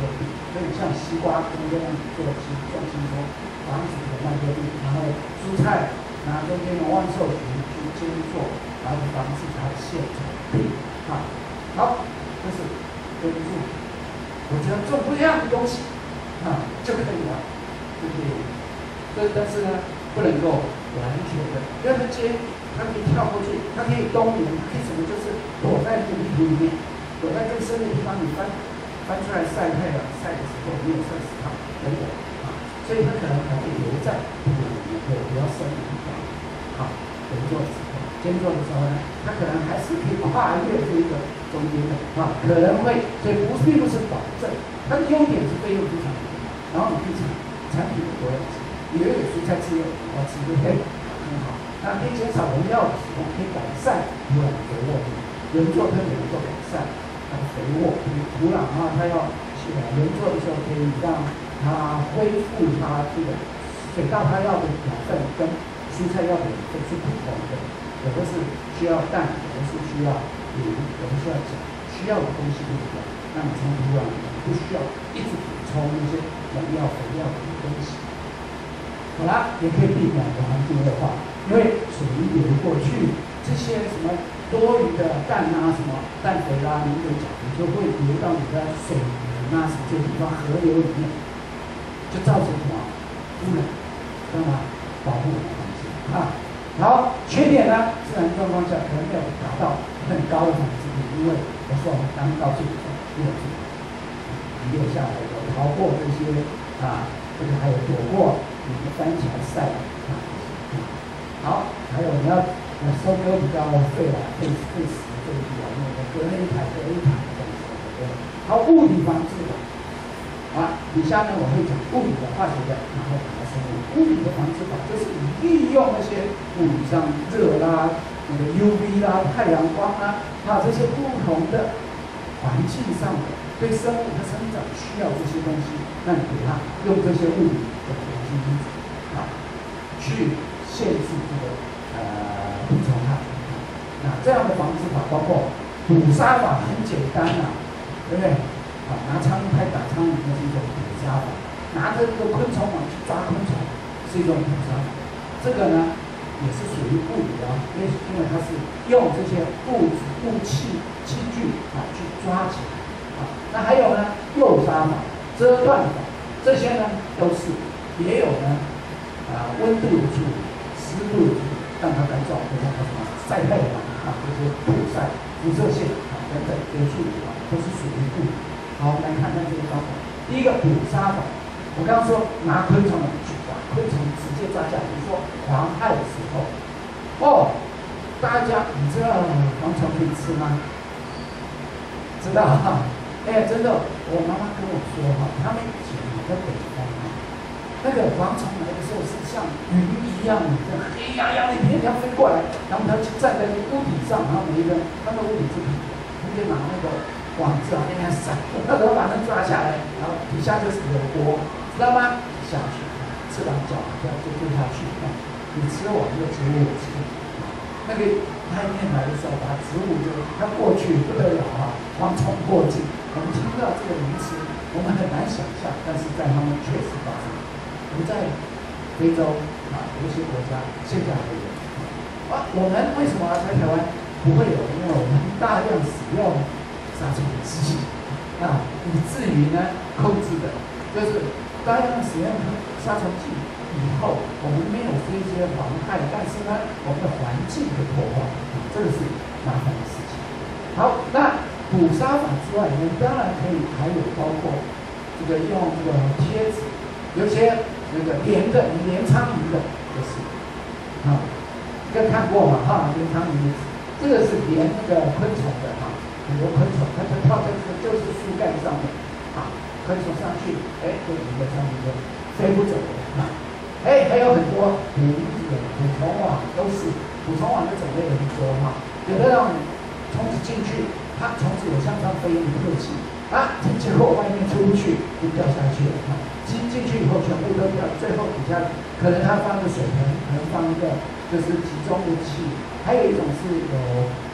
个病，所以像西瓜中间做重心说防止的慢性病，然后蔬菜拿中间的万寿菊去煎做，然后防止它的线虫病啊。好，这是根据我觉得种不一样的东西啊就可以了，就可以。但是呢，不能够完全的，因为它它可以跳过去，它可以冬眠，它可以什么，就是躲在土里面，躲在更深的地方，你翻出来晒太阳，晒的时候没有晒死它，等等啊，所以它可能还会留在土里面，有比较深的地方。好，耕作的时候，耕作的时候呢，它可能还是可以跨越这个中间的啊，可能会，所以并不是保证，它的优点是费用非常低，然后你可以产品多样性，也有蔬菜吃肉，吃对不对？很好，那可以减少农药的使用，可以改善土壤的肥沃度，人做跟人做改善它的肥沃，土壤啊，它要人做的时候可以让它恢复它这个水稻它要的养分跟蔬菜要的养分是不同的，有的是需要氮，有的是需要磷，有的需要钾，需要的东西不一样。那你从土壤里面不需要一直补充那些养料、肥料的东西。好了，也可以避免环境恶化，因为水流过去，这些什么多余的氮啊、什么氮肥啦、磷肥钾肥就会流到你的水源啊、什么这些地方河流里面，就造成什么污染，干嘛？保护我们环境啊。好，缺点呢，自然状况下可能没有达到很高的防治力，因为我说我们刚到这里没有遗留下来的，逃过这些啊，这个还有躲过你的番茄晒啊。好，还有你要收割比较费了，费时费力啊，那个隔了一台这样子。好，物理防治的。啊，以下呢我会讲物理的、化学的，然后把它生物。物理的防治法就是你利用那些物理上热啦、那个 UV 啦、太阳光啦，这些不同的环境上的对生物的生长需要这些东西，那你给它用这些物理的环境因子去限制这个病虫害。那这样的防治法包括捕杀法，很简单啊，对不对？拿苍蝇拍打苍蝇那是一种捕杀法，拿着这个昆虫网去抓昆虫是一种捕杀法。这个呢也是属于物理的，因为它是用这些物质、器具去抓起来。那还有呢诱杀法、遮断法，这些呢都是，也有呢温度的处理、湿度的处理，让它干燥，让它什么晒太阳这些曝晒、辐射线等等这些处理法都是属于物理。好，我们来看看这个方法。第一个捕杀法，我刚刚说拿昆虫去抓，昆虫直接抓下来。比如说蝗害的时候，大家你知道蝗虫可以吃吗？知道哈？真的，我妈妈跟我说他们以前在北方那个蝗虫来的时候是像云一样，这样黑压压的一片片飞过来，然后它就站在那个屋顶上，然后每一个他们屋顶是平的，他就拿那个网子那边闪，那个把它抓下来，然后底下就是有锅，知道吗？下去，吃完脚就丢下去，你吃我这个植物，我吃那个它一面来的时候，把植物就它过去不得了蝗虫过境。我们听到这个名词，我们很难想象，但是在他们确实发生。我们在非洲有一些国家现在还有我们为什么在台湾不会有？因为我们大量使用杀虫剂以至于呢控制的，就是大量使用杀虫剂以后，我们没有这些妨害，但是呢，我们的环境会破坏，这个是麻烦的事情。好，那捕杀法之外，我们当然可以还有包括这个用这个贴纸，有些那个连苍蝇的，就是应该看过嘛连苍蝇的，这个是连那个昆虫的很多昆虫它跳在就是树干上面昆虫上去就连个苍蝇就飞不走了还有很多捕虫网都是捕虫网的种类很多有的让虫子进去，它虫子有向上飞，你不客气结果外面出不去就掉下去了进去以后全部都掉，最后底下可能它放个水盆，可能放一个就是集中的器，还有一种是有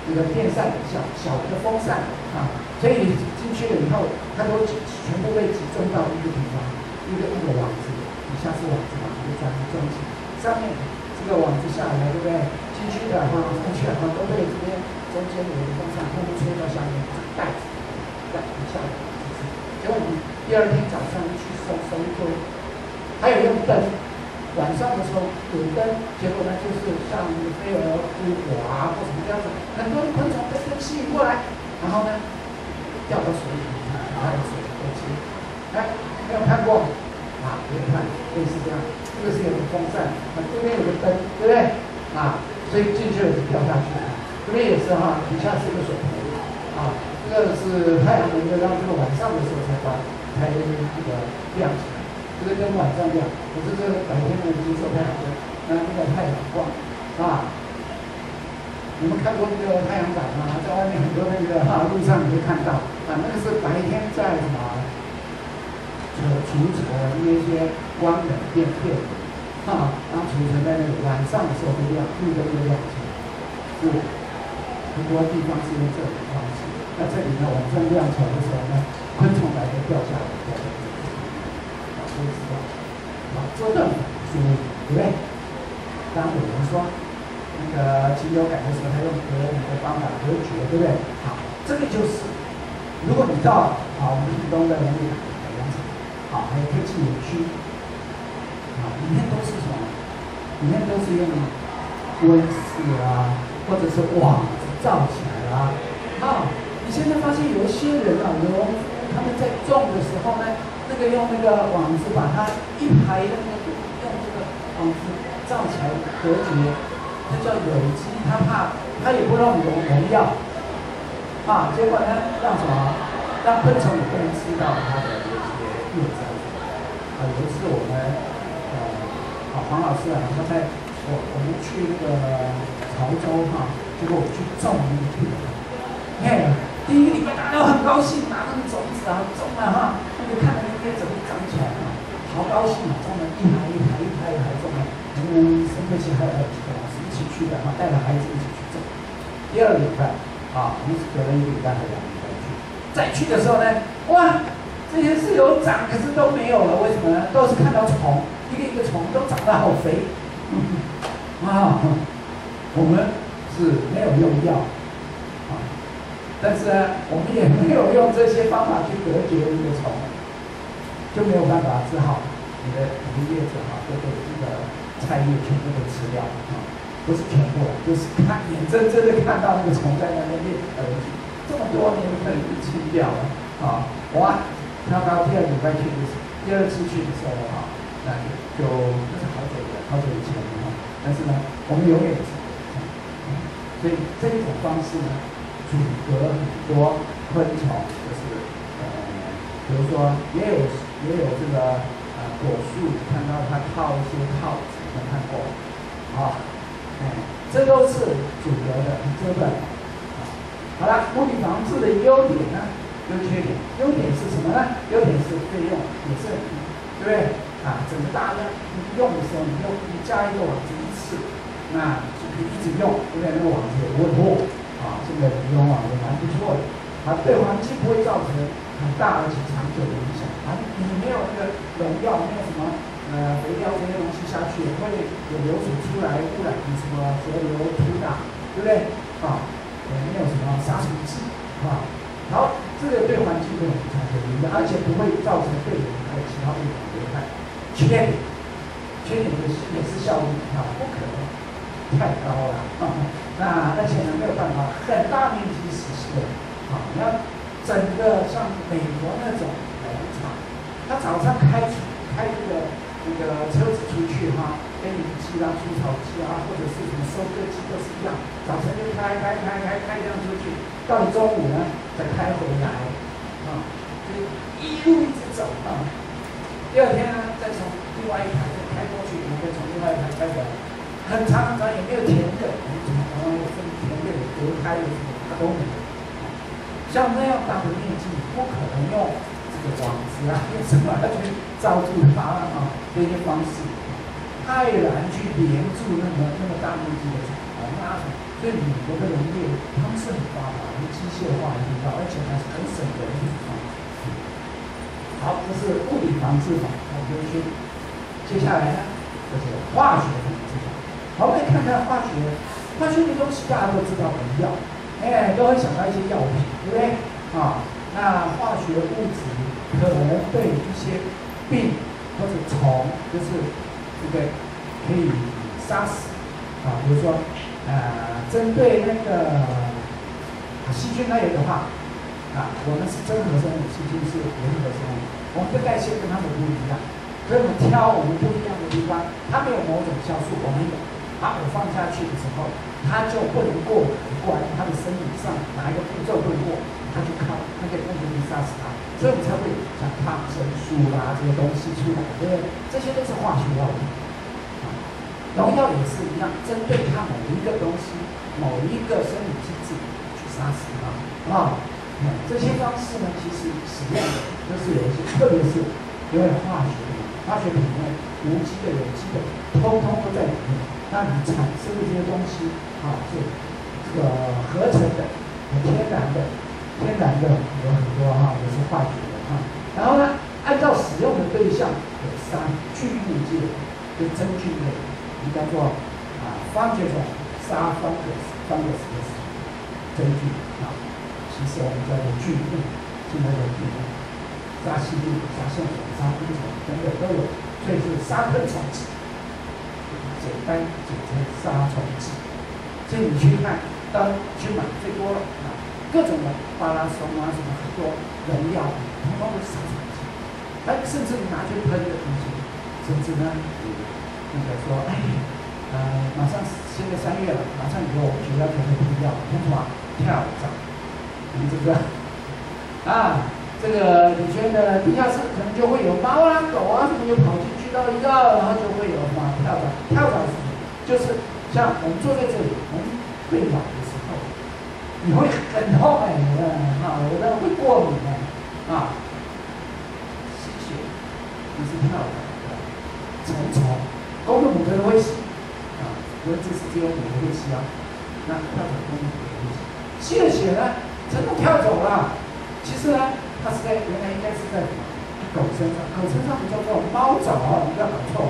那个电扇小的风扇啊，所以进去了以后，它都全部被集中到一个地方，一个网子，底下是网子嘛，一个装起，上面这个网子下来，对不对？进去的哈，上去的哈，都被这边中间有一个风扇，风吹到下面，袋子下来，结果你第二天早上去收一堆，还有用灯。晚上的时候有灯，结果呢就是像飞蛾、乌果啊或什么这样子，很多的昆虫被灯吸引过来，然后呢掉到水里，还有水过去。哎，没有看过啊？没有看，类似这样。这个是有个风扇，这边有个灯，对不对？啊，所以进去了就掉下去了。这边也是哈，底下是一个水盆啊，这个是太阳能的，让这个晚上的时候才这个亮起来。这个跟晚上一样，可是这个白天呢接受太阳光，那个太阳光啊，你们看过那个太阳伞吗？在外面很多那个路上你会看到啊，那个是白天在什么储存那些光的电啊，然后储存在那个晚上的时候会亮，路灯会亮起来，是很多地方是用这种方式。那这里呢晚上亮起来的时候呢，昆虫来就掉下来。做任何输入，对不对？当有人说那个禽流感的时候，他用隔离的方法隔绝，对不对？好，这个就是，如果你到我们屏东的人民海洋场，还有科技园区，里面都是什么？里面都是用温室啊，或者是网子罩起来啦。你现在发现有一些人农夫他们在种的时候呢。用那个网子把它一排的用这个网子罩起来隔绝，这叫有机，它也不用农药结果呢让什么？让昆虫也不能吃到它的这些叶子有一次我们黄老师他在我们去那个潮州结果我去种那个地，第一个礼拜大家都很高兴，拿那个种子种了就看那个叶子会长起来好高兴种了一排种了。生科系还有几个老师一起去的带着孩子一起去种。第二个礼拜我们是隔了1个礼拜还2个礼拜去，再去的时候呢，哇，这些是有长，可是都没有了，为什么呢？都是看到虫，一个虫都长得好肥。我们是没有用药但是呢，我们也没有用这些方法去隔绝这个虫。就没有办法，只好你的叶子都被这个菜叶全部都吃掉不是全部，就是眼睁睁的看到那个虫在那边裂而去，这么多年份就清掉了哇！跳到第二个礼拜去的时候，第二次去的时候那就那是好久以前但是呢，我们永远是所以这一种方式呢，阻隔很多昆虫，就是比如说也有这个果树，看到它套一些套子，有看过这都是阻隔的遮断。好了，模拟防治的优点呢，跟缺点。优点是什么呢？优点是费用也是很低，对不对？整个大量你用的时候，你加一个网子一次，那就可以一直用，对不对？那个网子也不会破这个尼龙网也蛮不错的对环境不会造成很大而且长久的影响你没有那个农药，没有什么肥料这些东西下去，会有流水出来污染你什么河流、土壤，对不对？也没有什么杀虫剂好，这个对环境没有产生影响，而且不会造成对人还有其他物种的危害。缺点就是也是效率不可能太高了而且呢没有办法很大面积实施的你要整个像美国那种农场，他早上开这个车子出去耕耘机除草机或者是什么收割机都是一样，早晨就开这样出去，到了中午呢再开回来所以一路一直走第二天呢再从另外一台再开过去，再从另外一台开回来，很长也没有田埂，分田埂隔开的什么它都没有。像那样大的面积，不可能用这个网子用什么去罩住它这些方式，太难去连住那么大面积的虫那所以美国的农业他们是很发达，机械化很高，而且还是很省人的啊。好，这是物理防治法，我们就去。接下来呢，就是化学防治法。好，我们来看看化学的东西，大家都知道很药，都会想到一些药品，对不对？啊，那化学物质可能对一些病或者虫，就是对不对？可以杀死啊，比如说针对那个细菌类的话，我们是真核生物，细菌是原核生物，我们的代谢跟它们不一样，所以我们挑我们不一样的地方，它没有某种酵素，我们有。我放下去的时候，它就不能过关，它的生理上哪一个步骤不能过，它就靠那个东西杀死它，所以我们才会像抗生素啦这些东西出来，对不对？这些都是化学药品。农药也是一样，针对它某一个东西、某一个生理机制去杀死它这些方式呢，其实使用的都是有一些，特别是因为化学品里面无机的、有机的，通通都在里面。那你产生的这些东西是这个合成的、天然的有很多也是化学的然后呢，按照使用的对象有3菌物界，就真菌类，应该做fungus 杀 fungus 的真菌其实我们叫做菌物，现在叫菌物，杀细菌、杀线虫、杀昆虫等等都有，所以是杀昆虫剂。简单简称杀虫剂，所以你去看，去买最多各种的巴拉松什么很多农药，通通都是杀虫剂。甚至你拿去喷的东西，甚至呢，那个说，马上现在3月了，马上以后我们学校可能喷掉喷什么跳蚤，你知不知道？这个以前的地下室可能就会有猫狗什么就跑进去到一个，然后就会有什么跳蚤。跳蚤是什么？就是像我们坐在这里，我们被咬的时候，你会很痛有的人会过敏吸血，你是跳蚤虫虫，公的母的都会吸蚊子是只有母的会吸那跳蚤公的母的会吸了血呢，真的跳走了。其实呢，它是原来应该是在狗身上，狗身上不叫做猫爪你不要搞错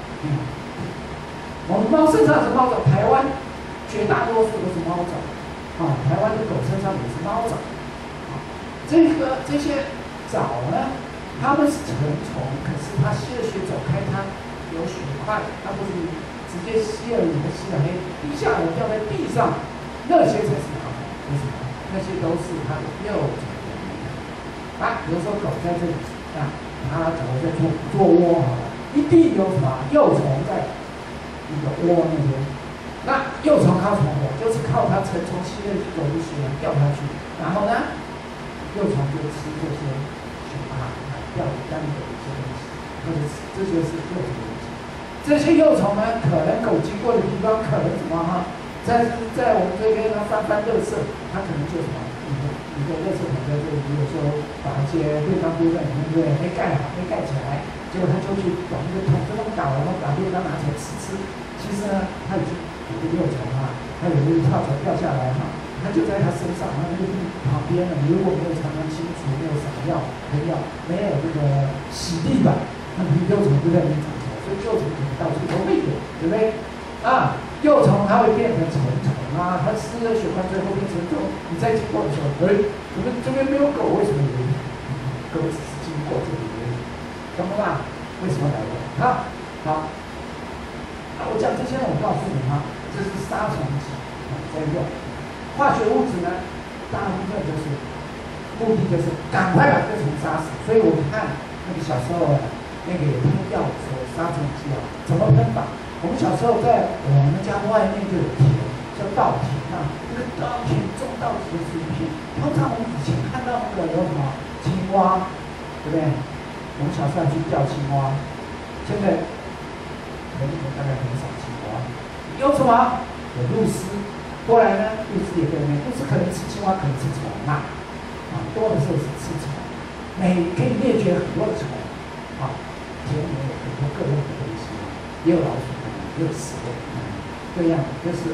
我们猫身上是猫爪，台湾绝大多数都是猫爪台湾的狗身上也是猫爪这些爪呢，它们是成虫，可是它吸了血走开，它有血块，它不是直接吸了你的吸了黑滴下来掉在地上，那些才是好的，为什么？那些都是它的幼虫。比如说狗在这里它假如在做窝一定有什么幼虫在一个窝那边。那幼虫靠什么活？就是靠它成虫吸了狗的血掉下去，然后呢，幼虫就吃这些掉干的一些东西，这就是幼虫的东西。这些幼虫呢，可能狗经过的地方，可能什么在我们这边翻垃圾，它可能就什么。一个垃圾桶在这里，比如说把一些便当丢在里面，对不对？没盖好，没盖起来，结果他就去把那个桶这么倒，然后把便当拿起来吃。其实呢，他已经有个幼虫他有一个跳蚤掉下来他就在他身上，那个旁边呢，你如果没有常常清除，没有撒药、喷药，没有这个洗地板，那你幼虫就在那里长出来，所以幼虫可能到处都会有，对不对？幼虫它会变成成虫它吃了血块最后变成虫。你再经过的时候，我们这边没有狗，为什么有？狗只是经过这里而已，懂不懂？为什么来的？好，我讲这些我告诉你这是杀虫剂在用。化学物质呢，大部分就是目的就是赶快把这虫杀死。所以我们看那个小时候那个喷药的时候，杀虫剂怎么喷法？我们小时候在我们家外面就有田，叫稻田那个稻田种稻子是一片。通常我们以前看到那个有什么青蛙，对不对？我们小时候去钓青蛙，现在大概很少青蛙。有什么？有鹭鸶。后来呢，鹭鸶也跟鹭鸶可能吃青蛙，可能吃虫多的时候是吃虫，可以灭绝很多的虫田里面有很多各种的东西也有老鼠。也有蛇各样就是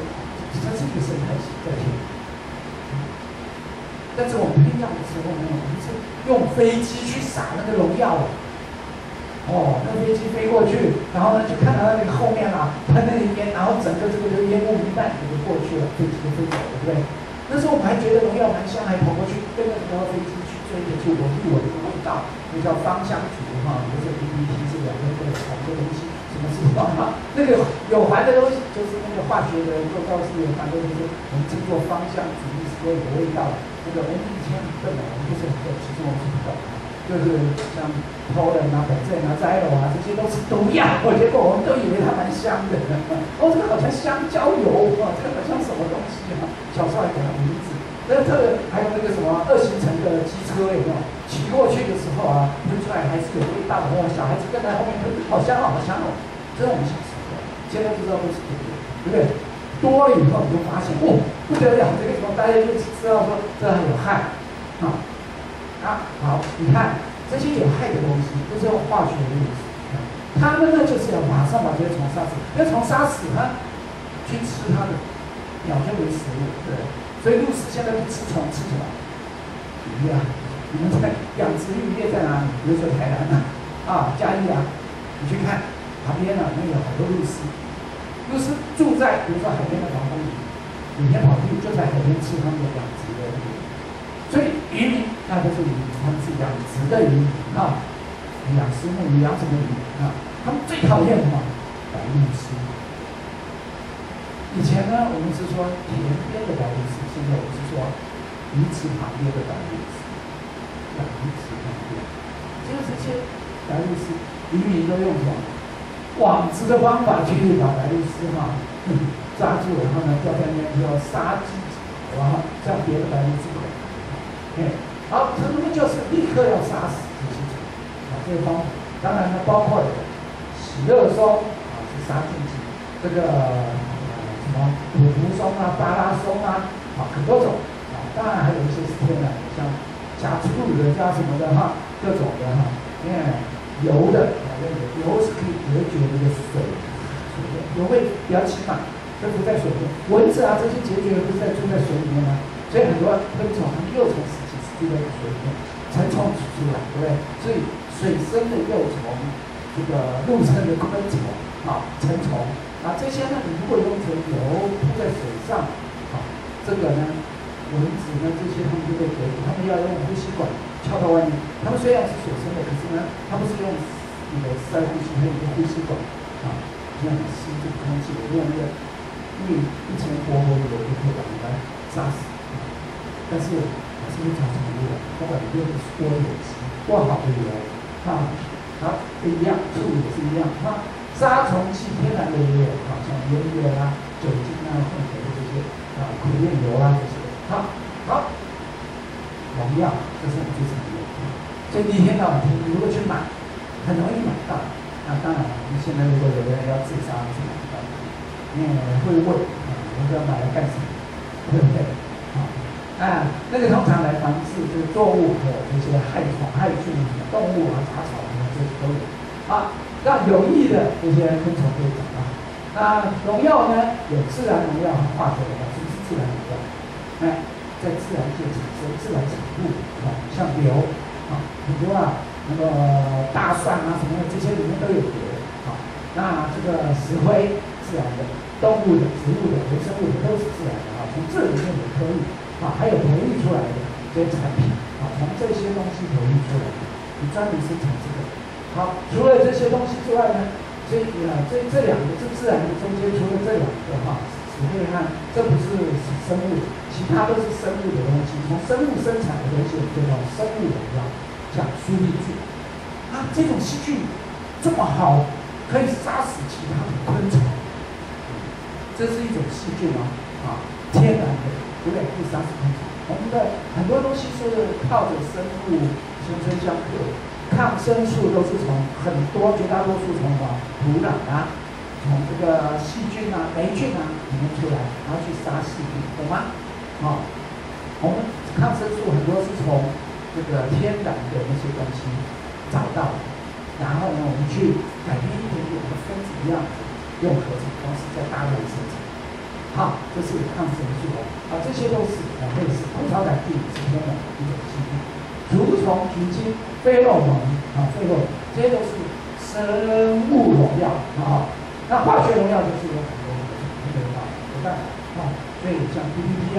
它是一个生态系在天。但是我们培养的时候呢，我们是用飞机去撒那个农药。哦，那飞机飞过去，然后呢就看到那个后面啊喷那个烟，然后整个这个就烟雾弥漫，就过去了，飞机就飞走了，对不对？那时候我们还觉得农药蛮香，还跑过去跟着那个飞机去追着去闻一闻这个味道，那叫芳香族哈，就是 DDT 是两个这个好的东西，什么是哈？那个有环的东西，就是那个化学的做造是有环的东西，我们称作芳香族，意思说有味道。那个我们以前很笨的，我们不是很笨，其实我们是不懂。就是像pollen啊、本镇啊、摘楼啊，这些都是毒药。结果我们都以为它蛮香的，哦，这个好像香蕉油啊，这个好像什么东西啊？小时候还给它名字。那还有那个什么2行程的机车有没有？骑过去的时候啊，喷出来还是有味道的。哦，小孩子跟在后面喷，好香哦，好香哦。这是我们小时候，现在不知道都是毒的，对不对？多了以后你就发现，哦，不得了，这个什么大家就知道说这很有害啊。好，你看这些有害的东西，都是用化学的物质。他们呢，就是要马上把这些虫杀死，要虫杀死它，去吃它的鸟就为食物，对。所以鹭鸶现在不吃虫，吃什么？鱼啊！你们在养殖渔业在哪里？比如说台南啊，嘉义啊，你去看旁边啊，那有好多鹭鸶。鹭鸶住在比如说海边的防风林，每天跑去就在海边吃他们的养殖的鱼。所以渔民那都是渔民，他们是养殖的渔民啊，养虱目鱼、养什么鱼啊？他们最讨厌什么？白鹭鸶。以前呢，我们是说田边的白鹭鸶，现在我们是说鱼池旁边的白鹭鸶。鱼池旁边，就是这些白鹭鸶，渔民都用什么网子的方法去把白鹭鸶抓住，然后呢钓在那边就要杀鸡，然后让别的白鹭鸶口。好，他们就是立刻要杀死这些虫啊，这个方法。当然呢，包括洗热松啊，是杀菌剂，这个什么土狐松啊、巴拉松啊，很多种啊。当然还有一些是天然的，像加醋的、加什么的哈，各种的哈。油的，油是可以隔绝那个水油会比较起码，就不在水面。蚊子啊这些孑孓不是在住在水里面吗？所以很多昆虫，它们幼虫时期是住在水里面，成虫吐出来，对不对？所以水生的幼虫，这个陆生的昆虫啊，成虫啊，这些呢，你如果用成油铺在水上，这个呢，蚊子呢这些它们就会隔离，它们要用呼吸管翘到外面。它们虽然是水生的，可是呢，它不是用那个塞呼吸，它有个呼吸管啊，这样吸这个空气，用那个一层活活的油就可以把它们杀死。但是还是会造成污染，不管你用的是多有机、多好的油啊，都一样，醋也是一样啊。杀虫剂天然的也有，像烟叶啊、酒精啊、混合的这些苦楝油啊这些。好，农药这是我们最常用的，所以你一天到晚你如果去买，很容易买到。那当然了，你现在如果有的人要自杀是买不到的，你也会问我要买来干什么，对不对？那个通常来防治就是作物和这些害虫、害菌、动物啊、杂草啊，这些都有让有益的这些昆虫可以长到好。那农药呢，有自然农药和化学农药。什么是自然农药？在自然界产生、自然产物像硫很多那个大蒜啊什么的，这些里面都有硫那这个石灰自然的，动物的、植物的、微生物的都是自然的从这里面也可以。还有培育出来的这些产品从这些东西培育出来的，你专门生产这个。好，除了这些东西之外呢，这两个是自然的中间，除了这两个石灰和这不是生物，其他都是生物的东西。从生物生产的东西，我们就叫生物农药，像苏力菌这种细菌这么好，可以杀死其他的昆虫。这是一种细菌天然的。对不对？可以杀死昆虫。我们的很多东西是靠着生物相生相克，抗生素都是从绝大多数从土壤从这个细菌霉菌里面出来，然后去杀细菌，懂吗？我们抗生素很多是从这个天然的那些东西找到的，然后呢，我们去改变一点点的分子样子，用合成方式在大量生产。 好，这是抗生素啊，这些都是类似葡萄杆菌是天的一种疾病，蠕虫、菌精、费洛蒙啊，费洛蒙这些都是生物农药啊。那化学农药就是有很多种农药，不但所以像 PPP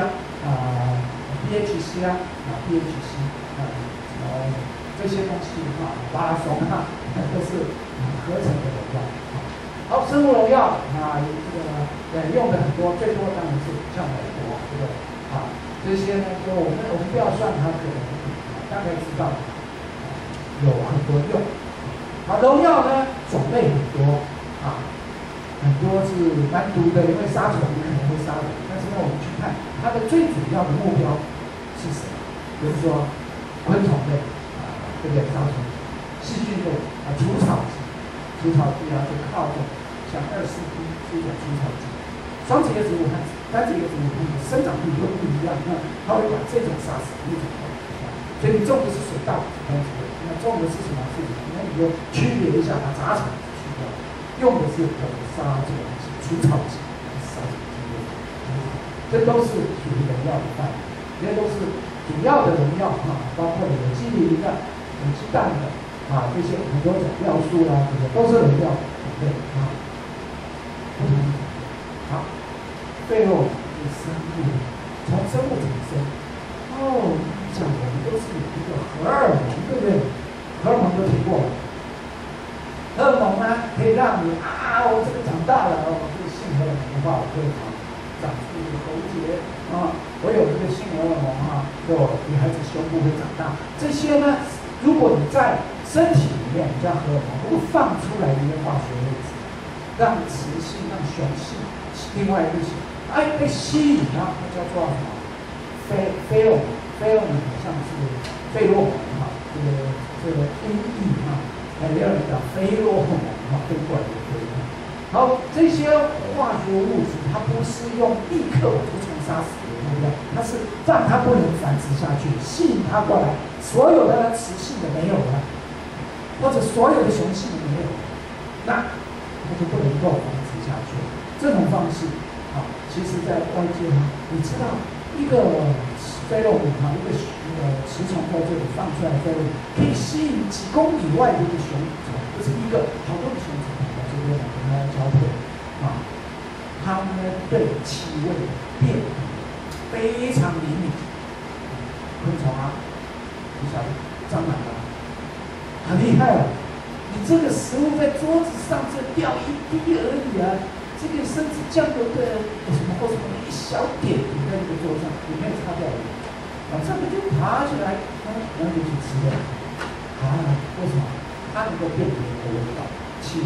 BHC BHC 这些东西马拉松都是合成的农药。好，生物农药这个用的很多，最多当然是像美国这些呢，就我们不要算它个人大概知道有很多用。好，农药呢种类很多很多是蛮毒的，因为杀虫可能会杀人，但是呢，我们去看它的最主要的目标是什么？比如说昆虫类对不对？杀虫；细菌类除草剂，就靠着像2,4-D是一种除草剂。双子叶植物和单子叶植物它们的生长率又不一样，那它会把这种杀死，那种所以你种的是水稻，那种的是什么？那你就区别一下，把杂草去掉，用的是杀这个除草剂，杀这个菌类，这都是属于农药的范围，这些都是主要的农药包括有机磷的、有机氮的这些很多种药素这些都是农药种类不同的种类。好，费洛蒙是生物，从生物产生。讲我们都是有一个荷尔蒙，对不对？荷尔蒙都听过了。荷尔蒙呢，可以让你我这个长大了，我这个性荷尔蒙的话，我会长出一个喉结我有这个性荷尔蒙就女孩子胸部会长大。这些呢，如果你在身体里面，叫荷尔蒙，如果放出来一个化学物质，让雌性、让雄性，另外一个性被吸引它叫做什么？费洛蒙，费洛蒙像是费洛蒙这个音译也有人讲费洛蒙飞过来的飞。好，这些化学物质它不是用立刻把虫杀死的目标，它是让它不能繁殖下去，吸引它过来，所有的雌性的没有了，或者所有的雄性的没有了，那它就不能够繁殖下去。这种方式其实在外界你知道一个费洛蒙一个雌虫在这里放出来的费洛蒙，可以吸引几公里外的一个雄虫，就是一个好多的雄虫在这边跟它交配它们对气味的辨别非常灵敏。昆虫你晓得蟑螂很厉害你这个食物在桌子上这掉一滴而已这个甚至酱油的什么或什么一小点你在这个桌上，你没有擦掉这个就爬起来，然后就去吃了为什么？它能够辨别的味道、气味，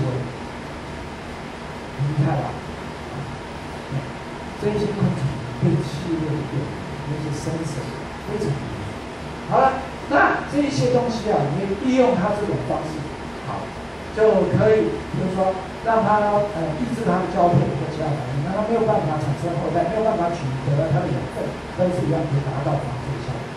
厉害吧？这些昆虫对气味的辨别，那些生成非常厉害。好了，那这些东西你利用它这种方式，就可以，比如说让它抑制它的交配或其他反应，让它没有办法产生后代，没有办法取得它的养分，都是一样可以达到防治效果。